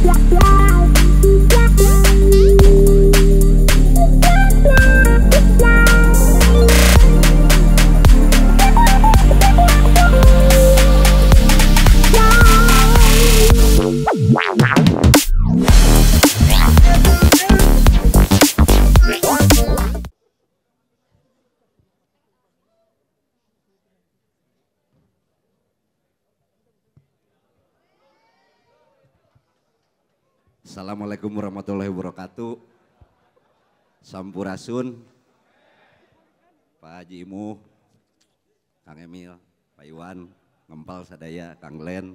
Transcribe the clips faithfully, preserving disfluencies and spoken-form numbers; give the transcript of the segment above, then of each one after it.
Assalamualaikum warahmatullahi wabarakatuh. Sampurasun, Pak Haji Imu, Kang Emil, Pak Iwan, Ngempal Sadaya, Kang Glenn.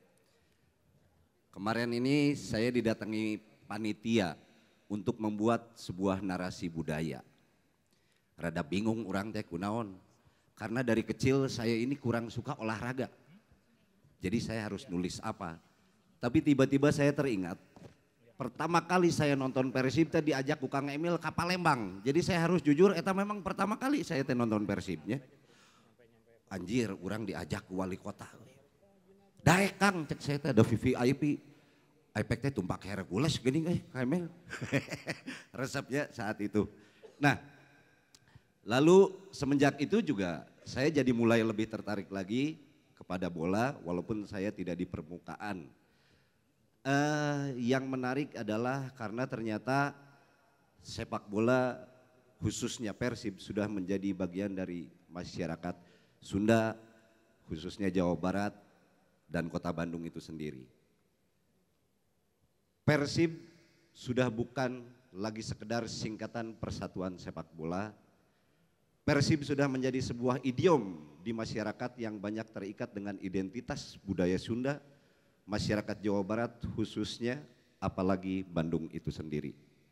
Kemarin ini saya didatangi panitia untuk membuat sebuah narasi budaya. Rada bingung orang teh kunaon, karena dari kecil saya ini kurang suka olahraga. Jadi saya harus nulis apa. Tapi tiba-tiba saya teringat, pertama kali saya nonton Persib teh diajak ku Kang Emil ke Palembang. Jadi saya harus jujur, eta memang pertama kali saya teh nonton Persibnya. Anjir, orang diajak ke wali kota. Daek Kang, cek saya teh ada V V I P. iPad teh tumpak Hercules gini eh Kang Emil. Resepnya saat itu. Nah, lalu semenjak itu juga saya jadi mulai lebih tertarik lagi kepada bola walaupun saya tidak di permukaan. Uh, yang menarik adalah karena ternyata sepak bola khususnya Persib sudah menjadi bagian dari masyarakat Sunda, khususnya Jawa Barat dan kota Bandung itu sendiri. Persib sudah bukan lagi sekedar singkatan persatuan sepak bola. Persib sudah menjadi sebuah idiom di masyarakat yang banyak terikat dengan identitas budaya Sunda, masyarakat Jawa Barat khususnya, apalagi Bandung itu sendiri.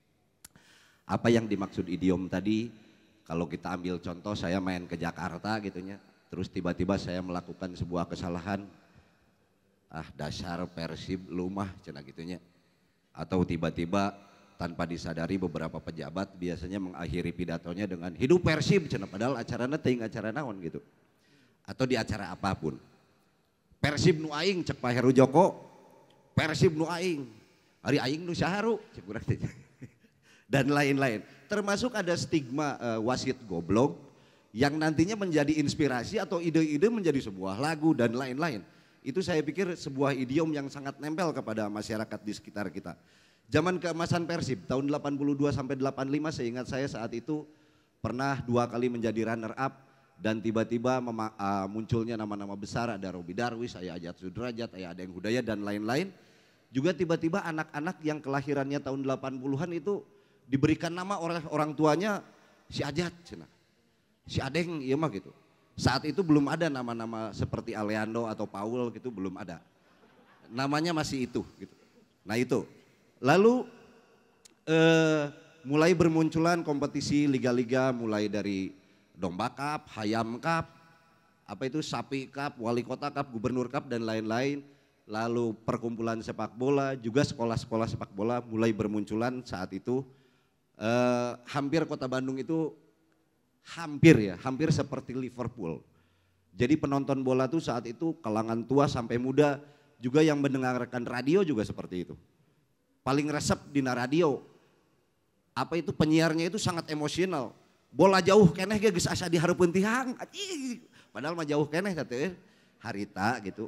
Apa yang dimaksud idiom tadi? Kalau kita ambil contoh, saya main ke Jakarta gitunya, terus tiba-tiba saya melakukan sebuah kesalahan, ah dasar Persib lumah cenah gitunya. Atau tiba-tiba tanpa disadari beberapa pejabat biasanya mengakhiri pidatonya dengan hidup Persib cenah, padahal acaranya teuing acara naon gitu. Atau di acara apapun. Persib nu aing cek Pak Heru Joko, Persib nu aing, hari aing nu saharu cek urang teh. Dan lain-lain. Termasuk ada stigma uh, wasit goblok yang nantinya menjadi inspirasi atau ide-ide menjadi sebuah lagu dan lain-lain. Itu saya pikir sebuah idiom yang sangat nempel kepada masyarakat di sekitar kita. Zaman keemasan Persib tahun delapan puluh dua sampai delapan puluh lima, seingat saya saat itu pernah dua kali menjadi runner up. Dan tiba-tiba uh, munculnya nama-nama besar, ada Robi Darwis, ada Ajat Sudrajat, ada Adeng Hudaya dan lain-lain. Juga tiba-tiba anak-anak yang kelahirannya tahun delapan puluhan itu diberikan nama oleh orang tuanya si Ajat, si Adeng, iya mah gitu. Saat itu belum ada nama-nama seperti Aleando atau Paul gitu, belum ada. Namanya masih itu gitu. Nah itu. Lalu eh, mulai bermunculan kompetisi liga-liga mulai dari Domba Cup, Hayam Cup, apa itu Sapi Cup, Wali Kota Cup, Gubernur Cup dan lain-lain. Lalu perkumpulan sepak bola, juga sekolah-sekolah sepak bola mulai bermunculan saat itu. Eh, hampir kota Bandung itu hampir ya, hampir seperti Liverpool. Jadi penonton bola tuh saat itu kalangan tua sampai muda, juga yang mendengarkan radio juga seperti itu. Paling resep di radio, apa itu penyiarnya itu sangat emosional. Bola jauh keneh ge geus asa dihareupeun tihang. Padahal mah jauh keneh teh harita gitu.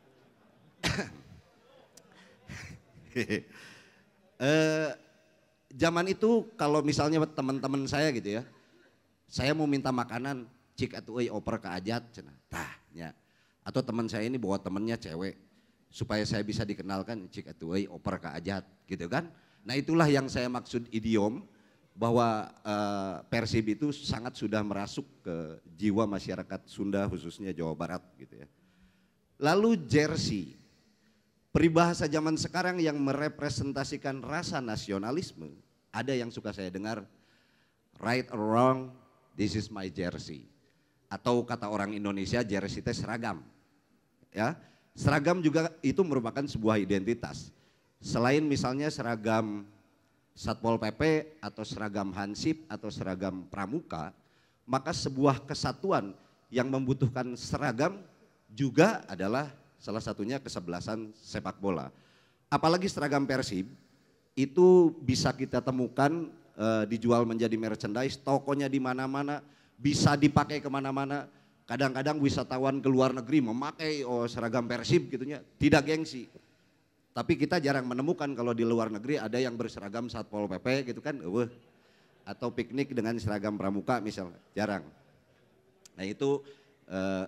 eh, zaman itu kalau misalnya teman-teman saya gitu ya, saya mau minta makanan, cik atuh euy oper ka Ajat cenah. Tah nya. Atau teman saya ini bawa temennya cewek supaya saya bisa dikenalkan, cik atuh euy oper ka Ajat gitu kan. Nah itulah yang saya maksud idiom, bahwa uh, Persib itu sangat sudah merasuk ke jiwa masyarakat Sunda khususnya Jawa Barat gitu ya. Lalu jersey, peribahasa zaman sekarang yang merepresentasikan rasa nasionalisme, ada yang suka saya dengar, right or wrong, this is my jersey. Atau kata orang Indonesia jersey itu seragam. Ya, seragam juga itu merupakan sebuah identitas. Selain misalnya seragam Satpol P P atau seragam Hansip atau seragam Pramuka, maka sebuah kesatuan yang membutuhkan seragam juga adalah salah satunya kesebelasan sepak bola. apalagi seragam Persib itu bisa kita temukan uh, dijual menjadi merchandise, tokonya di mana-mana, bisa dipakai kemana-mana. Kadang-kadang wisatawan ke luar negeri memakai oh seragam Persib gitunya, tidak gengsi. Tapi kita jarang menemukan kalau di luar negeri ada yang berseragam Satpol P P gitu kan, uh, atau piknik dengan seragam pramuka misalnya, jarang. Nah itu uh,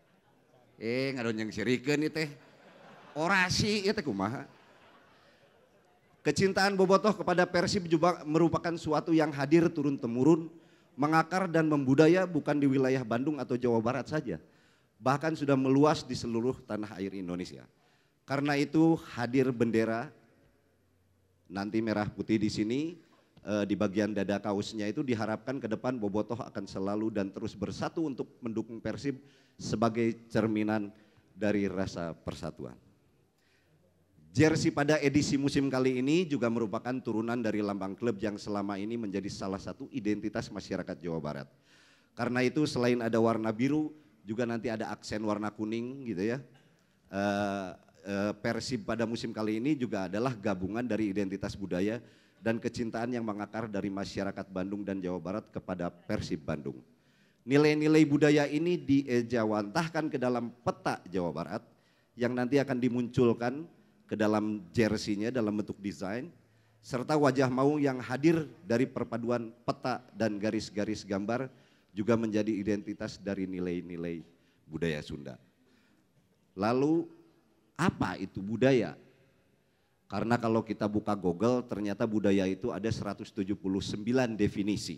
eh ngadon yang sirikeun ieu teh. Orasi ieu teh kumaha? Kecintaan bobotoh kepada Persib juga merupakan suatu yang hadir turun-temurun, mengakar dan membudaya bukan di wilayah Bandung atau Jawa Barat saja, bahkan sudah meluas di seluruh tanah air Indonesia. Karena itu hadir bendera nanti merah putih di sini, eh, di bagian dada kaosnya itu diharapkan ke depan bobotoh akan selalu dan terus bersatu untuk mendukung Persib sebagai cerminan dari rasa persatuan. Jersey pada edisi musim kali ini juga merupakan turunan dari lambang klub yang selama ini menjadi salah satu identitas masyarakat Jawa Barat. Karena itu selain ada warna biru, juga nanti ada aksen warna kuning gitu ya. Uh, uh, Persib pada musim kali ini juga adalah gabungan dari identitas budaya dan kecintaan yang mengakar dari masyarakat Bandung dan Jawa Barat kepada Persib Bandung. Nilai-nilai budaya ini diejawantahkan ke dalam peta Jawa Barat yang nanti akan dimunculkan ke dalam jersey-nya dalam bentuk desain, serta wajah maung yang hadir dari perpaduan peta dan garis-garis gambar juga menjadi identitas dari nilai-nilai budaya Sunda. Lalu apa itu budaya? Karena kalau kita buka Google ternyata budaya itu ada seratus tujuh puluh sembilan definisi.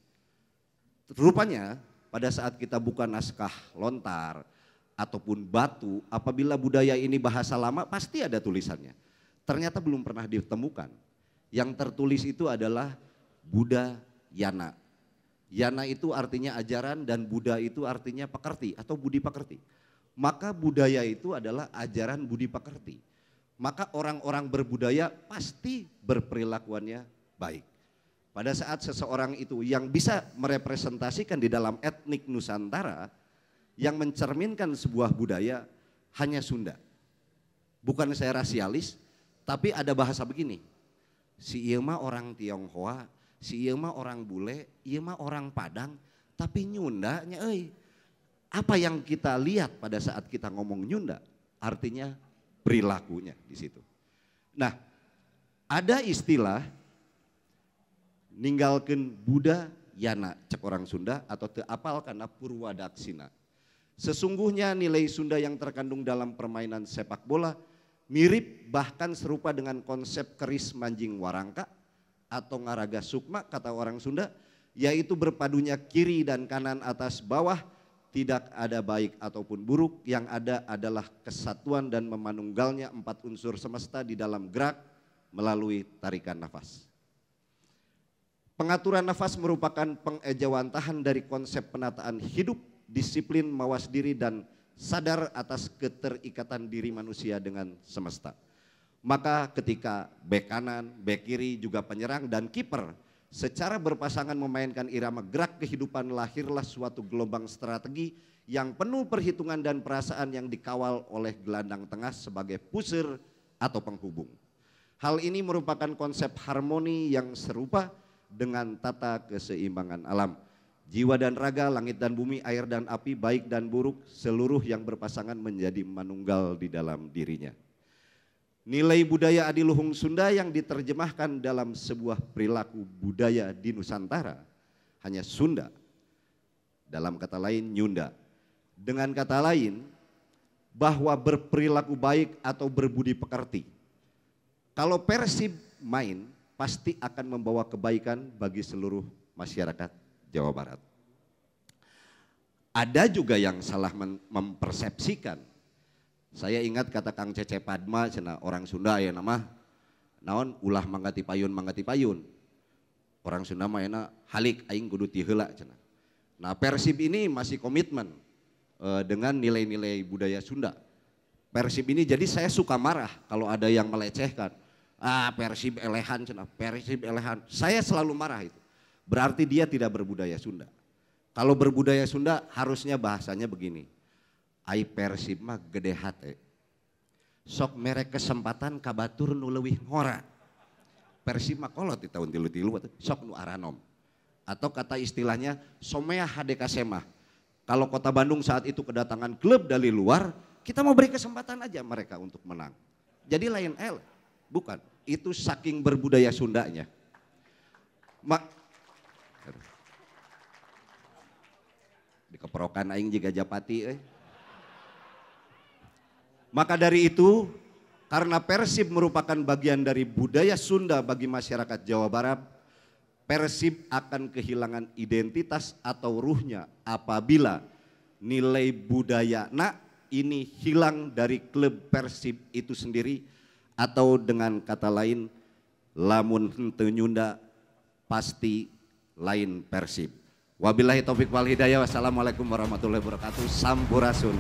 Rupanya pada saat kita buka naskah lontar ataupun batu, apabila budaya ini bahasa lama pasti ada tulisannya. Ternyata belum pernah ditemukan. Yang tertulis itu adalah Buddha Yana. Yana itu artinya ajaran dan Buddha itu artinya pekerti atau budi pekerti. Maka budaya itu adalah ajaran budi pekerti. Maka orang-orang berbudaya pasti berperilakuannya baik. Pada saat seseorang itu yang bisa merepresentasikan di dalam etnik Nusantara, yang mencerminkan sebuah budaya hanya Sunda. Bukan saya rasialis, tapi ada bahasa begini. Si ieu mah orang Tionghoa, si ieu mah orang bule, ieu mah orang Padang, tapi Nyunda nya euy. Apa yang kita lihat pada saat kita ngomong Nyunda? Artinya perilakunya di situ. Nah, ada istilah ninggalkeun Buddha Yana cek orang Sunda atau teu apal kana Purwadaksina. Sesungguhnya nilai Sunda yang terkandung dalam permainan sepak bola mirip bahkan serupa dengan konsep keris manjing warangka atau ngaraga sukma kata orang Sunda, yaitu berpadunya kiri dan kanan atas bawah, tidak ada baik ataupun buruk, yang ada adalah kesatuan dan memanunggalnya empat unsur semesta di dalam gerak melalui tarikan nafas. Pengaturan nafas merupakan pengejawantahan dari konsep penataan hidup, disiplin, mawas diri dan sadar atas keterikatan diri manusia dengan semesta. Maka ketika bek kanan, bek kiri juga penyerang dan kiper secara berpasangan memainkan irama gerak kehidupan, lahirlah suatu gelombang strategi yang penuh perhitungan dan perasaan yang dikawal oleh gelandang tengah sebagai pusher atau penghubung. Hal ini merupakan konsep harmoni yang serupa dengan tata keseimbangan alam. Jiwa dan raga, langit dan bumi, air dan api, baik dan buruk, seluruh yang berpasangan menjadi manunggal di dalam dirinya. Nilai budaya adiluhung Sunda yang diterjemahkan dalam sebuah perilaku budaya di Nusantara hanya Sunda. Dalam kata lain Nyunda. Dengan kata lain bahwa berperilaku baik atau berbudi pekerti. Kalau Persib main pasti akan membawa kebaikan bagi seluruh masyarakat Jawa Barat. Ada juga yang salah mempersepsikan. Saya ingat kata Kang Cece Padma, cina orang Sunda ya nama, naon ulah manggati payun manggati payun. Orang Sunda mah enak halik aing kudu ti heula cina. Nah Persib ini masih komitmen uh, dengan nilai-nilai budaya Sunda. Persib ini jadi saya suka marah kalau ada yang melecehkan. Ah Persib elehan cina, Persib elehan. Saya selalu marah itu. Berarti dia tidak berbudaya Sunda. Kalau berbudaya Sunda harusnya bahasanya begini. Ai Persib mah gede hate. sok merek kesempatan kabatur nu leuwih ngora. Persib mah kolot di tahun tilu-tilu sok nu aranom. Atau kata istilahnya somea H D K Sema. Kalau Kota Bandung saat itu kedatangan klub dari luar, kita mau beri kesempatan aja mereka untuk menang. Jadi lain L, bukan. Itu saking berbudaya Sundanya. Ma dikeprokan aing jiga Japati. Eh. Maka dari itu, karena Persib merupakan bagian dari budaya Sunda bagi masyarakat Jawa Barat, Persib akan kehilangan identitas atau ruhnya apabila nilai budaya nah ini hilang dari klub Persib itu sendiri, atau dengan kata lain lamun henteu nyunda pasti lain Persib. Wabillahi taufik wal hidayah. Wassalamualaikum warahmatullahi wabarakatuh. Sampurasun.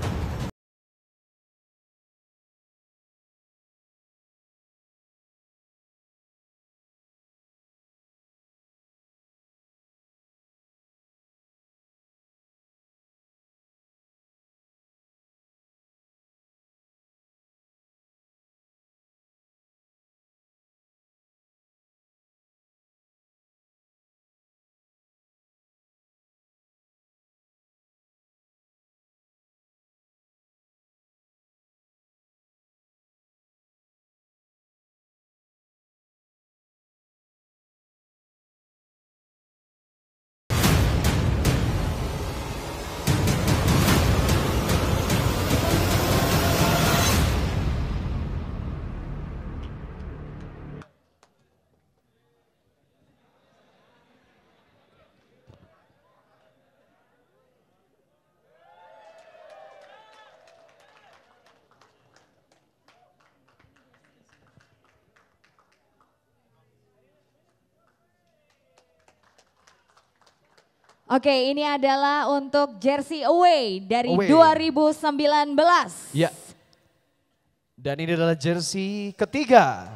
Oke, ini adalah untuk jersey away dari away. dua ribu sembilan belas. Ya. Dan ini adalah jersey ketiga.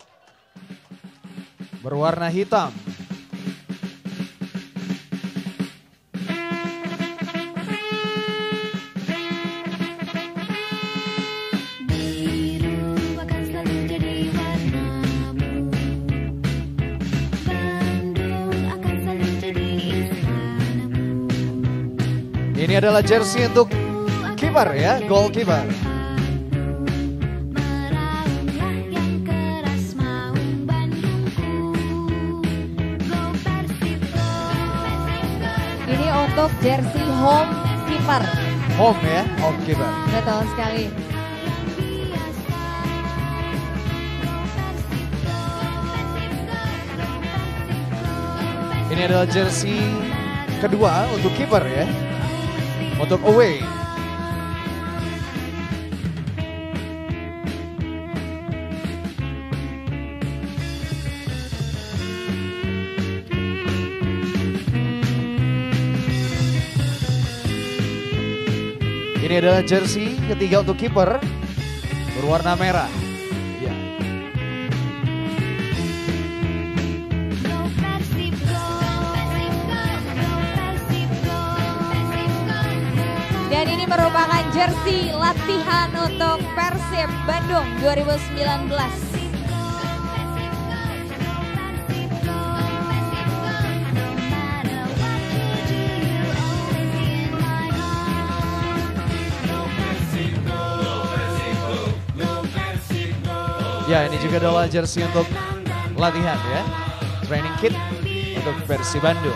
Berwarna hitam. Ini adalah jersey untuk kiper ya, goalkeeper. Ini untuk jersey home keeper. Home ya, home keeper. Betul sekali. Ini adalah jersey kedua untuk kiper ya. Untuk away. Ini adalah jersey ketiga untuk kiper berwarna merah. Ya. Dan ini merupakan jersey latihan untuk Persib Bandung dua ribu sembilan belas. Ya, ini juga adalah jersey untuk latihan ya. Training kit untuk Persib Bandung.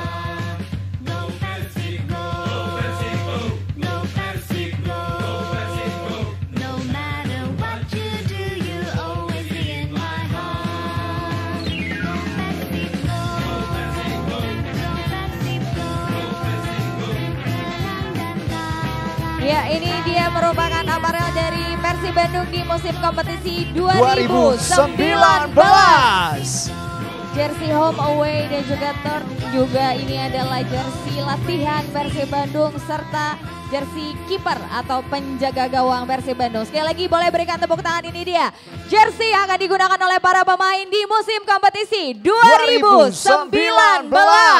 Ya, ini dia merupakan aparel dari Persib Bandung di musim kompetisi dua ribu sembilan belas. Jersey home away dan juga tur juga ini adalah jersey latihan Persib Bandung serta jersey kiper atau penjaga gawang Persib Bandung. Sekali lagi boleh berikan tepuk tangan, ini dia jersey yang akan digunakan oleh para pemain di musim kompetisi dua ribu sembilan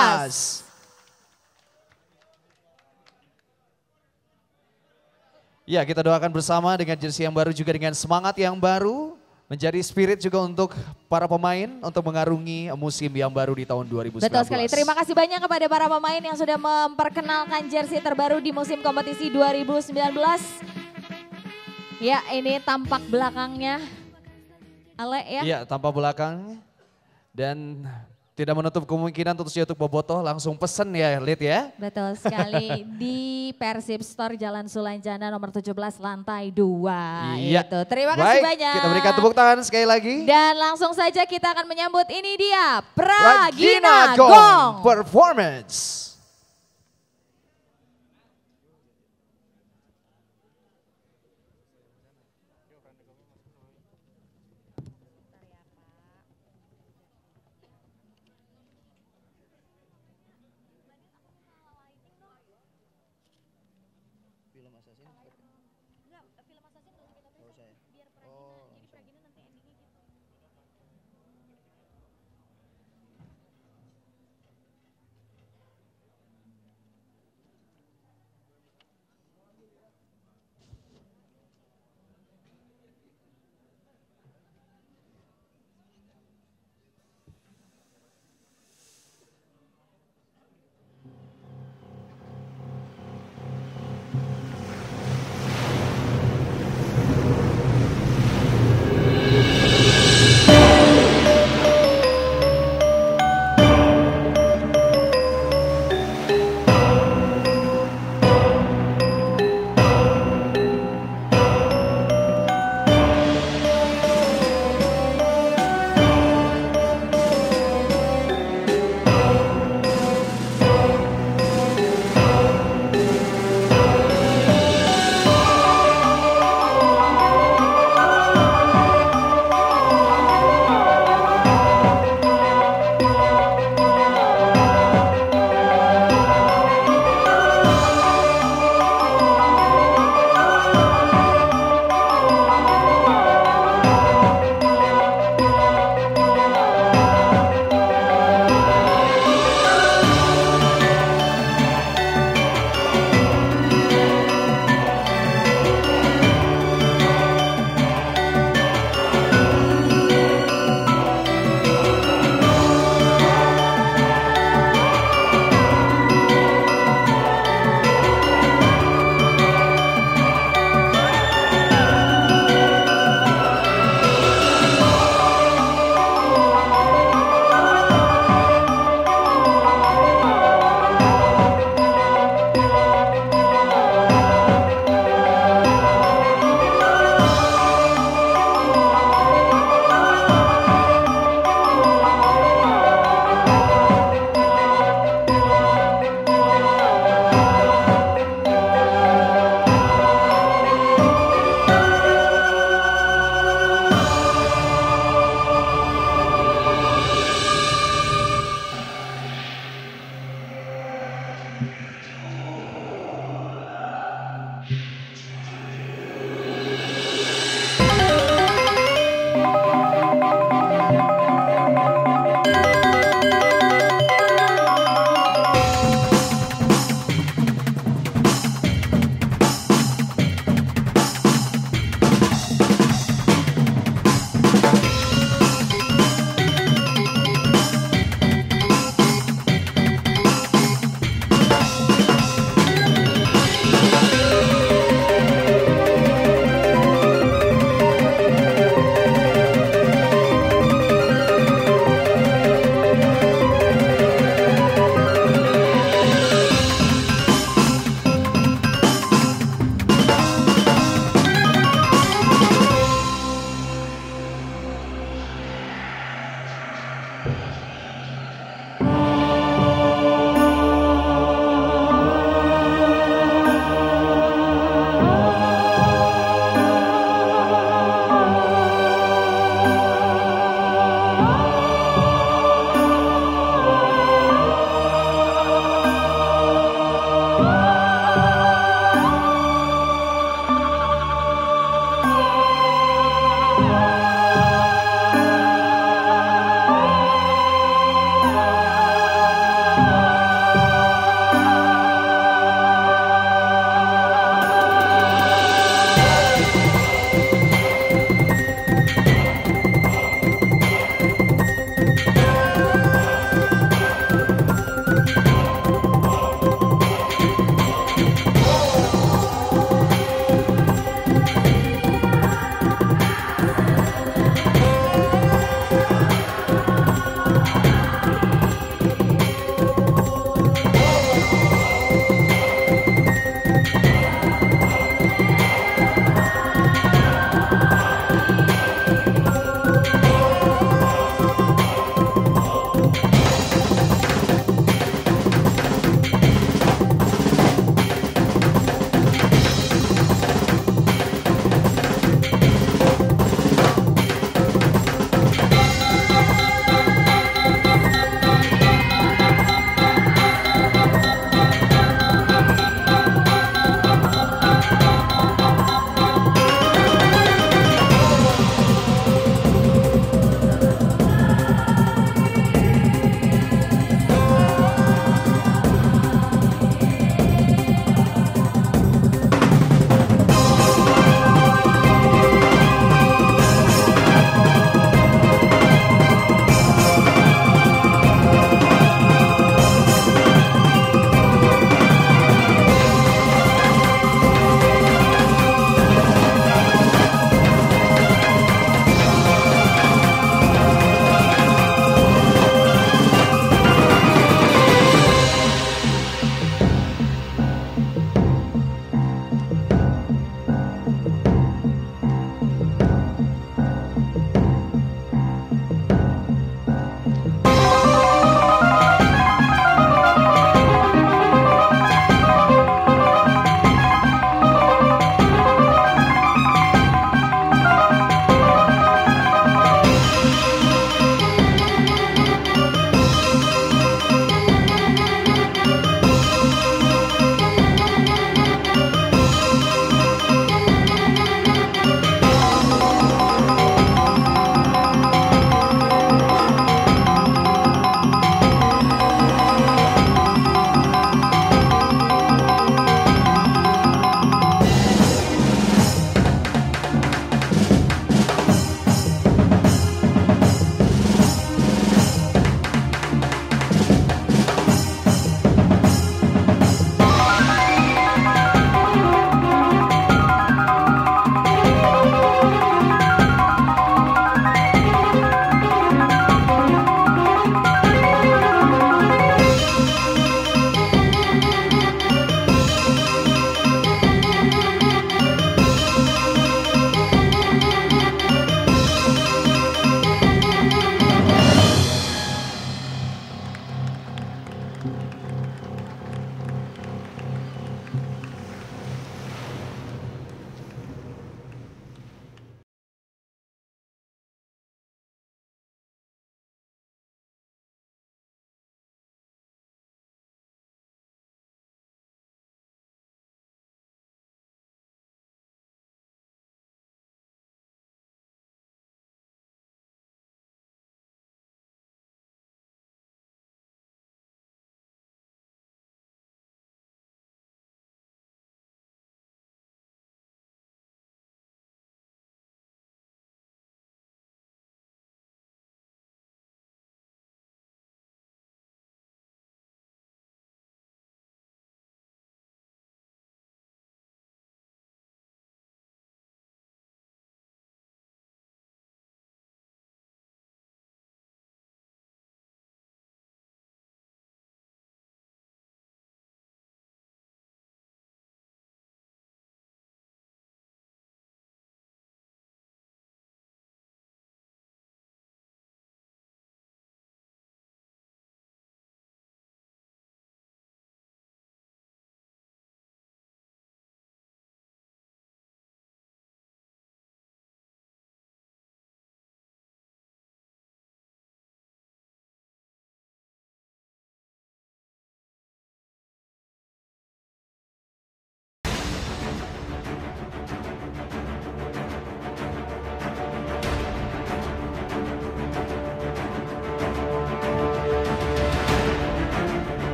belas. Ya, kita doakan bersama dengan jersey yang baru juga dengan semangat yang baru. Menjadi spirit juga untuk para pemain untuk mengarungi musim yang baru di tahun dua ribu sembilan belas. Betul sekali, terima kasih banyak kepada para pemain yang sudah memperkenalkan jersey terbaru di musim kompetisi dua ribu sembilan belas. Ya, ini tampak belakangnya. Ale ya. Iya, tampak belakang. Dan tidak menutup kemungkinan tentunya untuk Bobotoh langsung pesen ya, Lid ya. Betul sekali, di Persib Store Jalan Sulanjana nomor tujuh belas lantai dua. Iya. Itu. Terima kasih Baik, banyak. kita berikan tepuk tangan sekali lagi. Dan langsung saja kita akan menyambut ini dia, Pragina Pragina Gong Gong. Performance.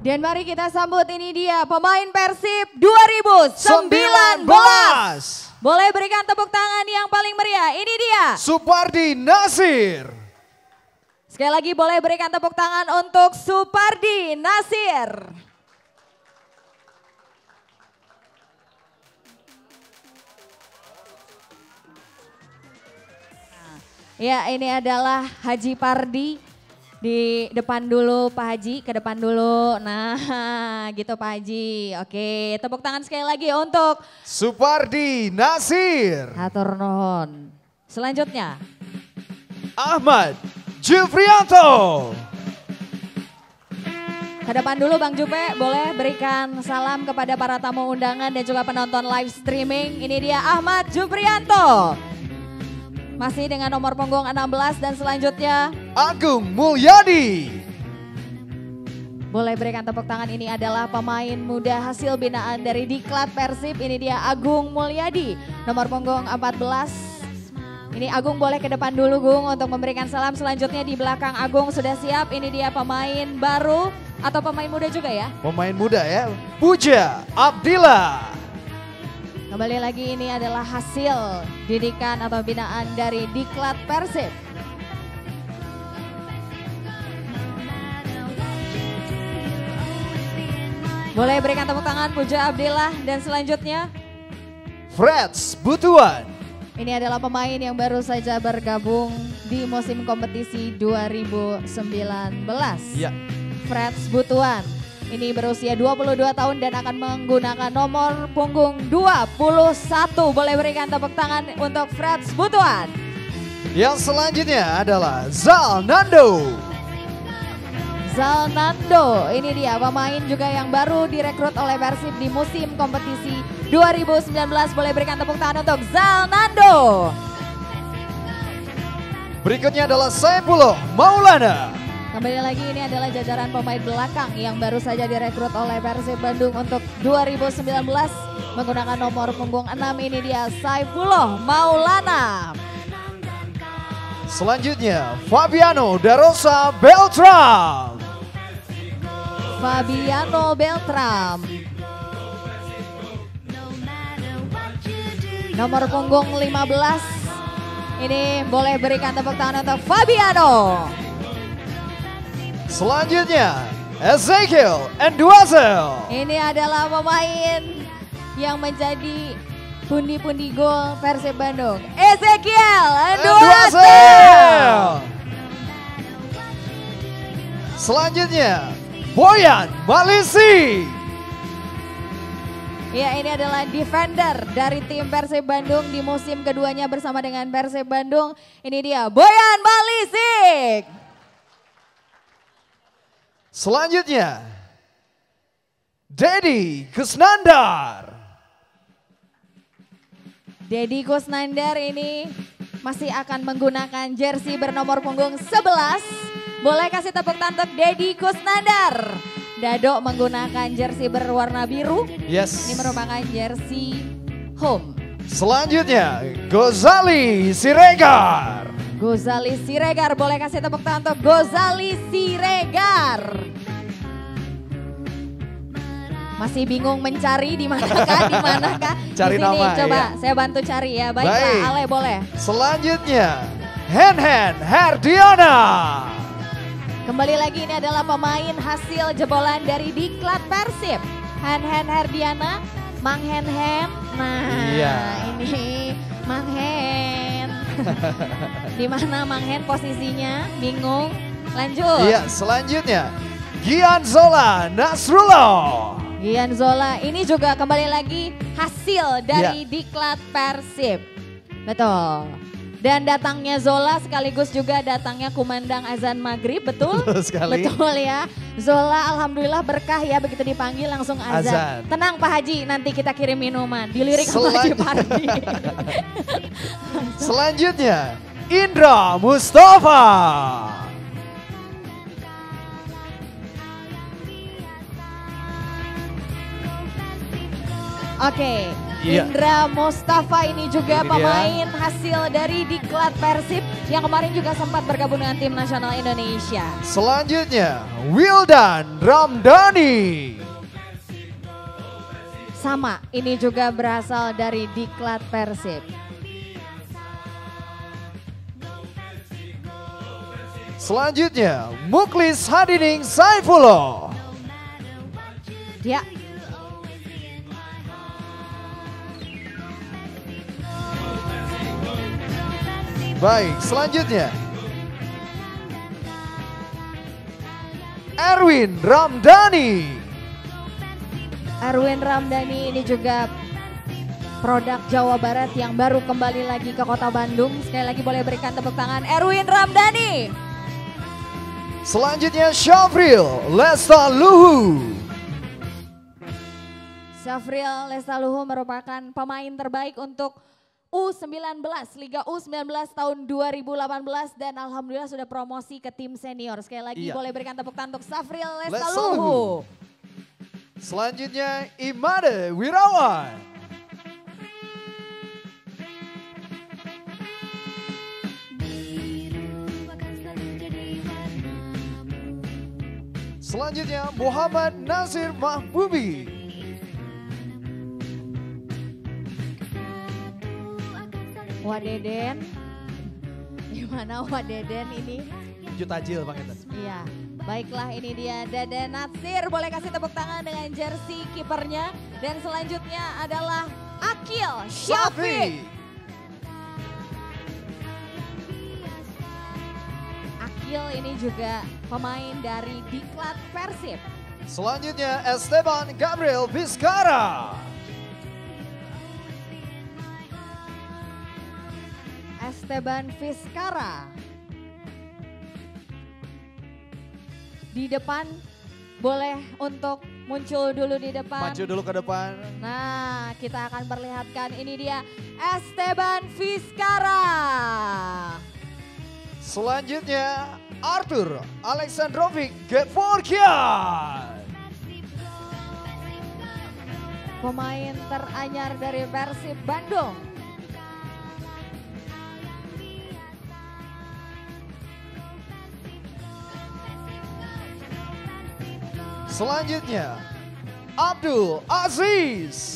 Dan mari kita sambut, ini dia pemain Persib dua ribu sembilan belas. Boleh berikan tepuk tangan yang paling meriah, ini dia Supardi Nasir. Sekali lagi boleh berikan tepuk tangan untuk Supardi Nasir. Ya, ini adalah Haji Pardi. Di depan dulu Pak Haji, ke depan dulu. Nah gitu Pak Haji. Oke, tepuk tangan sekali lagi untuk Supardi Nasir. Hatur nuhun. Selanjutnya Ahmad Jufrianto. Ke depan dulu Bang Jupe, boleh berikan salam kepada para tamu undangan dan juga penonton live streaming. Ini dia Ahmad Jufrianto. Masih dengan nomor punggung enam belas dan selanjutnya Agung Mulyadi. Boleh berikan tepuk tangan, ini adalah pemain muda hasil binaan dari Diklat Persib. Ini dia Agung Mulyadi, nomor punggung empat belas. Ini Agung boleh ke depan dulu Gung untuk memberikan salam. Selanjutnya di belakang Agung sudah siap, ini dia pemain baru atau pemain muda juga ya? Pemain muda ya, Puja Abdillah. Kembali lagi, ini adalah hasil didikan atau binaan dari Diklat Persib. Boleh berikan tepuk tangan Puja Abdillah dan selanjutnya Freds Butuan. ini adalah pemain yang baru saja bergabung di musim kompetisi dua ribu sembilan belas. Ya. Freds Butuan. Ini berusia dua puluh dua tahun dan akan menggunakan nomor punggung dua puluh satu. Boleh berikan tepuk tangan untuk Freds Butuan. Yang selanjutnya adalah Zalnando. Zalnando, ini dia pemain juga yang baru direkrut oleh Persib di musim kompetisi dua ribu sembilan belas. Boleh berikan tepuk tangan untuk Zalnando. Berikutnya adalah Saifullah Maulana. Kembali lagi, ini adalah jajaran pemain belakang yang baru saja direkrut oleh Persib Bandung untuk dua ribu sembilan belas menggunakan nomor punggung enam. Ini dia Saifullah Maulana. Selanjutnya Fabiano Darosa Beltram. Fabiano Beltram. Nomor punggung lima belas. Ini boleh berikan tepuk tangan untuk Fabiano. Selanjutnya Ezekiel Enduazel. Ini adalah pemain yang menjadi pundi-pundi gol Persib Bandung. Ezekiel Enduazel. Selanjutnya Boyan Malisi. Ya, ini adalah defender dari tim Persib Bandung di musim keduanya bersama dengan Persib Bandung. Ini dia Boyan Malisik. Selanjutnya Dedi Kusnandar. Dedi Kusnandar ini masih akan menggunakan jersey bernomor punggung sebelas. Boleh kasih tepuk tangan untuk Dedi Kusnandar. Dado menggunakan jersey berwarna biru. Yes. Ini merupakan jersey home. Selanjutnya Gozali Siregar. Gozali Siregar, boleh kasih tepuk tangan untuk Gozali Siregar. Masih bingung mencari di manakah, di manakah? Cari di sini, nama, coba ya. saya bantu cari ya. Baiklah, Baik. Ale boleh. Selanjutnya Henhen Herdiana. Kembali lagi, ini adalah pemain hasil jebolan dari Diklat Persib. Henhen Herdiana, Mang Henhen. Nah, Iya. ini Mang Hen. Di mana Mang Hen posisinya? Bingung. Lanjut. Iya, selanjutnya Gian Zola Nasrullah. Gian Zola ini juga kembali lagi hasil dari Ya. Diklat Persib. Betul. Dan datangnya Zola sekaligus juga datangnya kumandang azan maghrib, betul? Betul sekali. Betul ya. Zola alhamdulillah berkah ya, begitu dipanggil langsung azan. Azan. Tenang Pak Haji, nanti kita kirim minuman. Dilirik sama Selan- Haji Pardi. Selanjutnya Indra Mustafa. Oke, Iya. Indra Mustafa ini juga Ini dia. pemain hasil dari Diklat Persib yang kemarin juga sempat bergabung dengan tim nasional Indonesia. Selanjutnya Wildan Ramdhani. Sama, ini juga berasal dari Diklat Persib. Selanjutnya Muklis Hadining Saifullah. Ya. Baik, selanjutnya Erwin Ramdhani. Erwin Ramdhani ini juga produk Jawa Barat yang baru kembali lagi ke kota Bandung. Sekali lagi boleh berikan tepuk tangan Erwin Ramdhani. Selanjutnya Syafril Lestaluhu. Syafril Lestaluhu merupakan pemain terbaik untuk U sembilan belas, Liga U sembilan belas tahun dua ribu delapan belas dan alhamdulillah sudah promosi ke tim senior. Sekali lagi iya. boleh berikan tepuk tangan untuk Syafril Lestaluhu. Selanjutnya Imade Wirawan. Selanjutnya Muhammad Nasir Mahbubi. Wadeden, gimana Wadeden ini? Jutajil Bang Eten. Iya, baiklah ini dia Deden Natsir. Boleh kasih tepuk tangan dengan jersey kipernya. Dan selanjutnya adalah Akil Syafiq. Akil ini juga pemain dari Diklat Persib. Selanjutnya Esteban Gabriel Vizcara. Esteban Vizcara. Di depan boleh untuk muncul dulu di depan. Maju dulu ke depan. Nah, kita akan perlihatkan ini dia Esteban Vizcara. Selanjutnya Arthur Alexandrovic Gevorkian. Pemain teranyar dari Persib Bandung. Selanjutnya Abdul Aziz.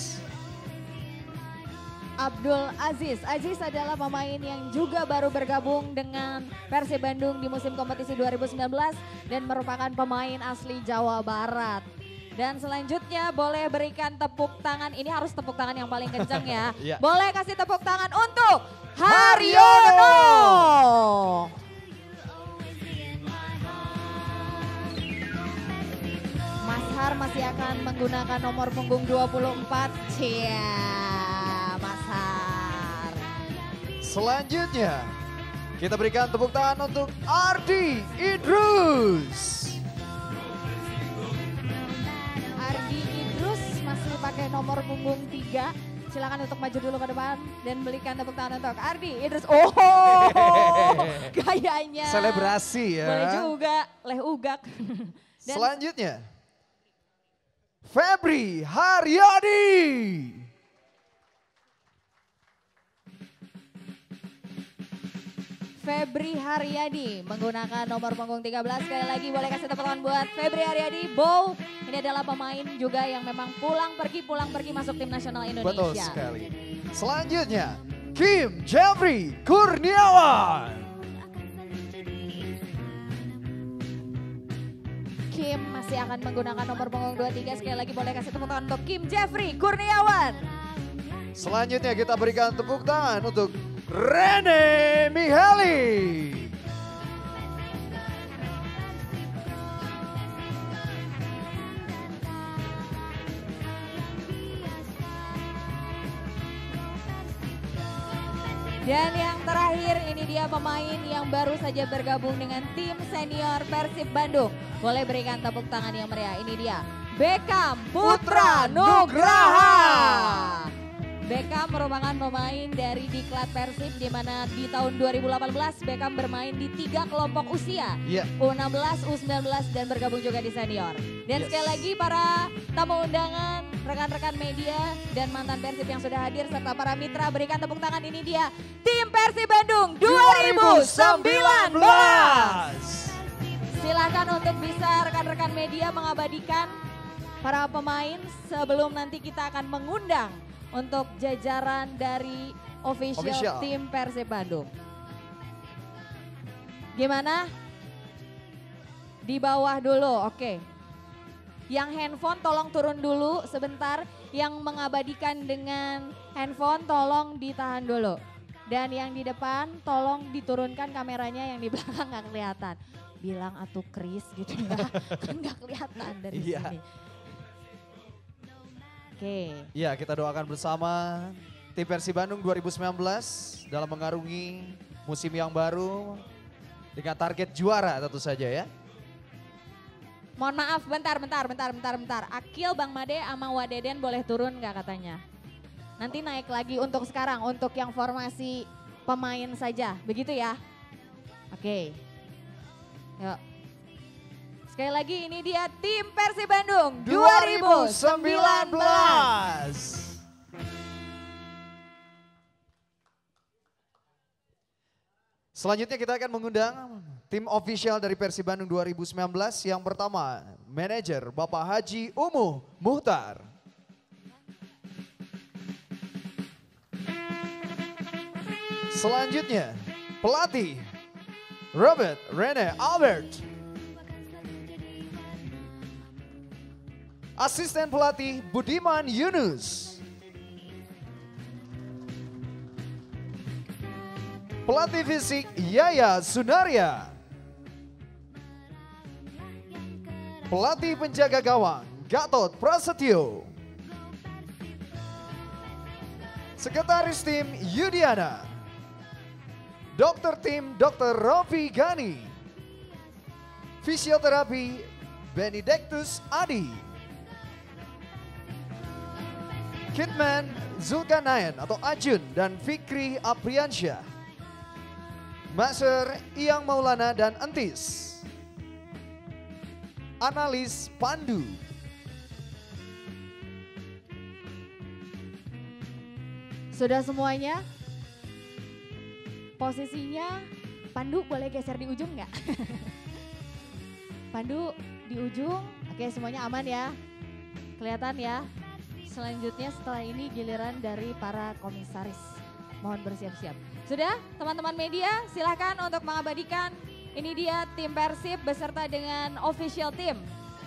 Abdul Aziz. Aziz adalah pemain yang juga baru bergabung dengan Persib Bandung di musim kompetisi dua ribu sembilan belas dan merupakan pemain asli Jawa Barat. Dan selanjutnya boleh berikan tepuk tangan, ini harus tepuk tangan yang paling kencang ya. Yeah. Boleh kasih tepuk tangan untuk Haryono. Mas Har masih akan menggunakan nomor punggung dua puluh empat. Cia. Selanjutnya kita berikan tepuk tangan untuk Ardi Idrus. Ardi Idrus masih pakai nomor punggung tiga. Silakan untuk maju dulu ke depan dan berikan tepuk tangan untuk Ardi Idrus. Oh, gayanya. Selebrasi ya. Boleh juga, leh ugak. Dan selanjutnya Febri Haryadi. Febri Haryadi menggunakan nomor punggung tiga belas. Sekali lagi boleh kasih tepuk tangan buat Febri Haryadi. Bow, ini adalah pemain juga yang memang pulang pergi, pulang pergi masuk tim nasional Indonesia. Betul sekali. Selanjutnya Kim Jeffrey Kurniawan. Kim masih akan menggunakan nomor punggung dua puluh tiga. Sekali lagi boleh kasih tepuk tangan untuk Kim Jeffrey Kurniawan. Selanjutnya kita berikan tepuk tangan untuk Rene Miheli. Dan yang terakhir ini dia pemain yang baru saja bergabung dengan tim senior Persib Bandung. Boleh berikan tepuk tangan yang meriah. Ini dia Beckham Putra Nugraha. Beckham merupakan pemain dari Diklat Persib di mana di tahun dua ribu delapan belas Beckham bermain di tiga kelompok usia. Yeah. U enam belas, U sembilan belas dan bergabung juga di senior. Dan yes. sekali lagi para tamu undangan, rekan-rekan media dan mantan Persib yang sudah hadir serta para mitra berikan tepuk tangan, ini dia tim Persib Bandung dua ribu sembilan belas. Silakan untuk bisa rekan-rekan media mengabadikan para pemain sebelum nanti kita akan mengundang untuk jajaran dari official, official tim Persib Bandung. Gimana? Di bawah dulu, oke. Yang handphone tolong turun dulu sebentar. Yang mengabadikan dengan handphone tolong ditahan dulu. Dan yang di depan tolong diturunkan kameranya, yang di belakang nggak kelihatan. Bilang atuh Chris gitu ya, kan nggak kelihatan dari yeah. sini. Oke. Iya, kita doakan bersama tim Persib Bandung dua ribu sembilan belas dalam mengarungi musim yang baru dengan target juara tentu saja ya. Mohon maaf, bentar, bentar, bentar, bentar, bentar. Akil, Bang Made, sama Wadeden boleh turun nggak katanya? Nanti naik lagi untuk sekarang, untuk yang formasi pemain saja, begitu ya? Oke. Yuk. Sekali lagi ini dia tim Persib Bandung dua ribu sembilan belas. Selanjutnya kita akan mengundang tim official dari Persib Bandung dua ribu sembilan belas. Yang pertama, manajer Bapak Haji Umuh Muhtar. Selanjutnya, pelatih Robert Rene Albert. Asisten pelatih Budiman Yunus. Pelatih fisik Yaya Sunaria. Pelatih penjaga gawang Gatot Prasetyo. Sekretaris tim Yudiana. Dokter tim Dokter Rofi Gani. Fisioterapi Benedictus Adi. Kitman Zulkarnain atau Ajun dan Fikri Apriansyah. Maser Iyang Maulana dan Entis. Analis Pandu. Sudah semuanya? Posisinya Pandu boleh geser di ujung nggak? Pandu di ujung, oke semuanya aman ya? Kelihatan ya? Selanjutnya setelah ini giliran dari para komisaris. Mohon bersiap-siap. Sudah teman-teman media silahkan untuk mengabadikan. Ini dia tim Persib beserta dengan official team.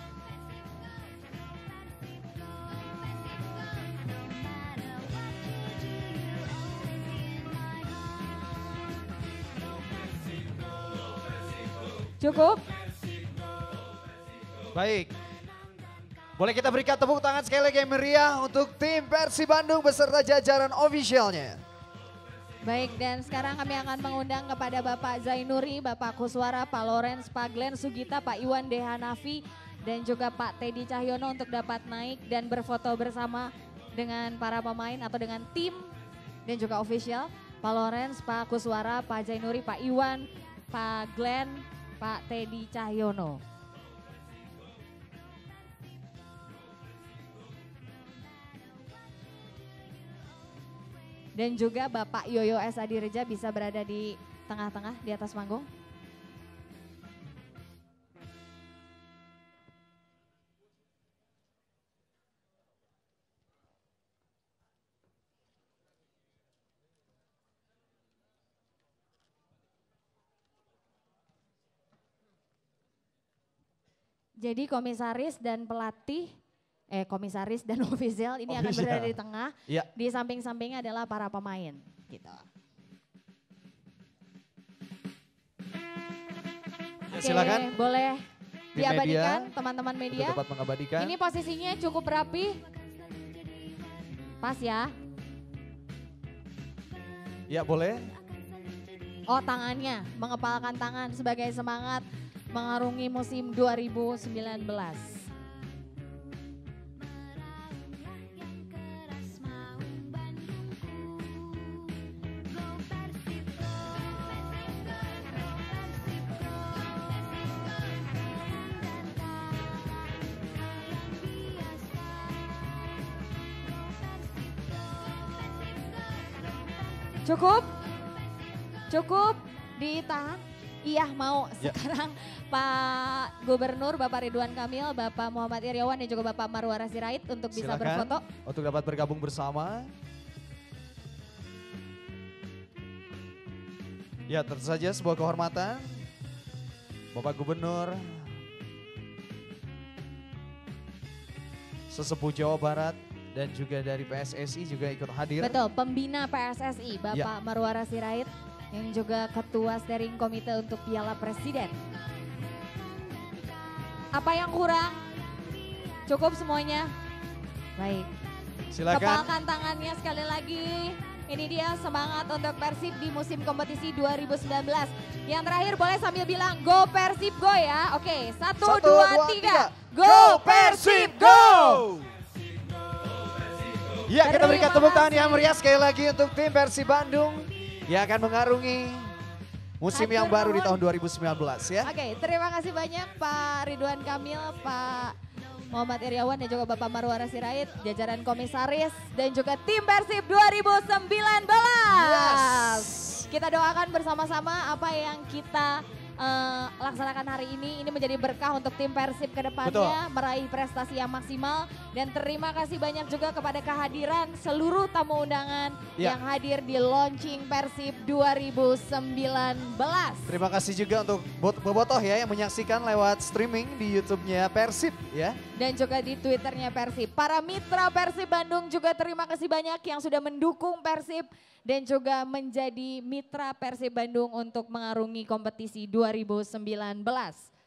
Cukup? Baik. Boleh kita berikan tepuk tangan sekali lagi yang meriah untuk tim Persib Bandung beserta jajaran officialnya. Baik, dan sekarang kami akan mengundang kepada Bapak Zainuri, Bapak Kuswara, Pak Lorenz, Pak Glenn Sugita, Pak Iwan Dehanafi, dan juga Pak Teddy Cahyono untuk dapat naik dan berfoto bersama dengan para pemain atau dengan tim dan juga official. Pak Lorenz, Pak Kuswara, Pak Zainuri, Pak Iwan, Pak Glenn, Pak Teddy Cahyono. Dan juga Bapak Yoyo S. Adireja bisa berada di tengah-tengah di atas panggung. Jadi komisaris dan pelatih, eh komisaris dan official ini akan berada di tengah. Ya. Di samping-sampingnya adalah para pemain. Gitu. Ya, silakan. Oke, boleh di diabadikan teman-teman media. Dapat mengabadikan. Ini posisinya cukup rapi. Pas ya. Ya boleh. Oh tangannya, mengepalkan tangan sebagai semangat mengarungi musim dua ribu sembilan belas. Cukup? Cukup? Ditahan? Iya mau. Ya. Sekarang Pak Gubernur, Bapak Ridwan Kamil, Bapak Muhammad Iriawan dan juga Bapak Marwara Sirait untuk bisa Silakan berfoto. untuk dapat bergabung bersama. Ya tentu saja sebuah kehormatan. Bapak Gubernur sesepuh Jawa Barat dan juga dari P S S I juga ikut hadir. Betul, pembina P S S I Bapak Ya. Marwara Sirait yang juga Ketua Steering Komite untuk Piala Presiden. Apa yang kurang? Cukup semuanya? Baik. Silakan. Kepalkan tangannya sekali lagi. Ini dia semangat untuk Persib di musim kompetisi dua ribu sembilan belas. Yang terakhir boleh sambil bilang go Persib go ya. Oke, satu, Satu, dua, dua, tiga. tiga. Go Persib go! Ya kita Terima berikan tepuk tangan kasih. yang meriah sekali lagi untuk tim Persib Bandung yang akan mengarungi musim yang Hatur baru di nuhun. tahun dua ribu sembilan belas ya. Oke, terima kasih banyak Pak Ridwan Kamil, Pak Muhammad Iriawan dan juga Bapak Marwara Sirait, jajaran komisaris dan juga tim Persib dua ribu sembilan belas. Kita doakan bersama-sama apa yang kita eh, laksanakan hari ini. Ini menjadi berkah untuk tim Persib ke depannya, meraih prestasi yang maksimal. Dan terima kasih banyak juga kepada kehadiran seluruh tamu undangan Ya. yang hadir di launching Persib dua ribu sembilan belas. Terima kasih juga untuk Bot- Bobotoh ya yang menyaksikan lewat streaming di YouTube-nya Persib ya. Dan juga di Twitternya Persib. Para mitra Persib Bandung juga terima kasih banyak yang sudah mendukung Persib dan juga menjadi mitra Persib Bandung untuk mengarungi kompetisi dua ribu sembilan belas.